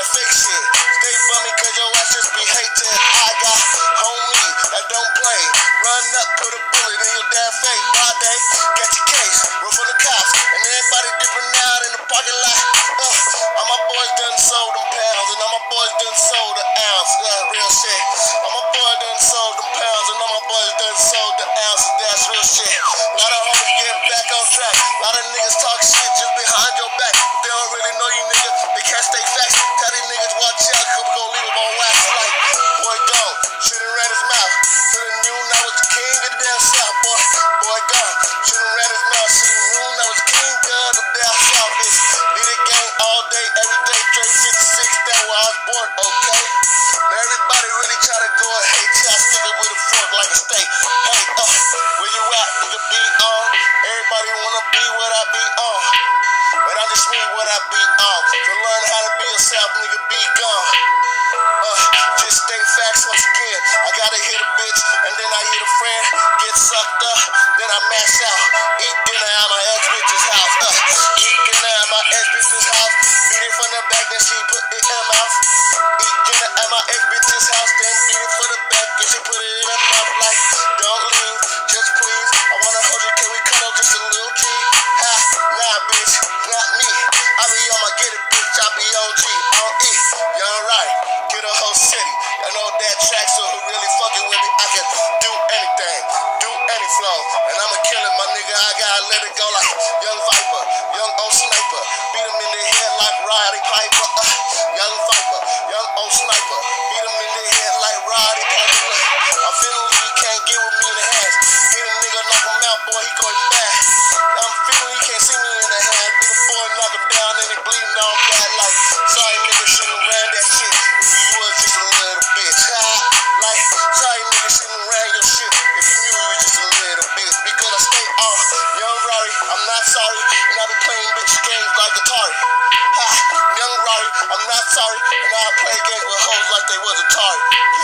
that fake shit. Stay bummy cause your ass just be hating. I got homies that don't play. Run up, put a bullet in your damn face. Broad day, get your case, run from the cops. And everybody dipping out in the parking lot. All my boys done sold them pounds. And all my boys done sold the ounce. Real shit. All my boys done sold them pounds. And all my boys done sold the ounces. That's real shit. A lot of homies get back on track. A lot of niggas talk shit just behind your back. They don't really know you niggas. They can't stay facts. Tell these niggas watch out, cause we gon' leave them on wax like boy gone. Should've ran his mouth. Should've knew I was the king of the damn south, boy. Boy gone. Should've ran his mouth. Should've knew I was the king of the damn south, bitch. Lead the gang all day, every day. Straight 56, that's where I was born, okay? Now everybody really try to go and hate till I stick it with a fork like a steak. Hey, where you at? Nigga be on. Everybody wanna be what I be on. But I just mean what I be on. To learn how to be yourself, nigga, be gone. Just stay facts once again. I gotta hit a bitch, and then I hit a friend. Get sucked up, then I mash out. Eat dinner at my ex-bitch's house. Eat dinner at my ex-bitch's house. Beat it from the back, then she put it in her mouth. Eat dinner at my ex-bitch's house, then beat it from the back, and she put it in her mouth. Like, don't leave, just please. I wanna hold you, can we cuddle just a little G? Ha, nah, bitch, not me. I be on my get it, bitch, I be on G, on E. Young right, get a whole city. I know that track, so who really fucking with me? I can do anything, do any flow. And I'ma kill it, my nigga, I gotta let it go like Young Viper, young old sniper. Beat him in the head like Roddy Piper. Young Viper, young old sniper. Beat him in the head like Roddy Piper. I'm feeling he can't get with me in the hands. Hit a nigga, knock him out, boy, he going back. I'm feeling he can't see me in the hands. Beat a boy, knock him down, and he bleeding all bad like, sorry nigga, shouldn't ran that shit. If you was just a little bitch, like, sorry nigga, shouldn't ran your shit. If you knew you was just a little bitch. Because I stay off, young Rory, I'm not sorry. And I be playing bitch games like Atari. Young Rory, I'm not sorry. And I play games with hoes like they was Atari.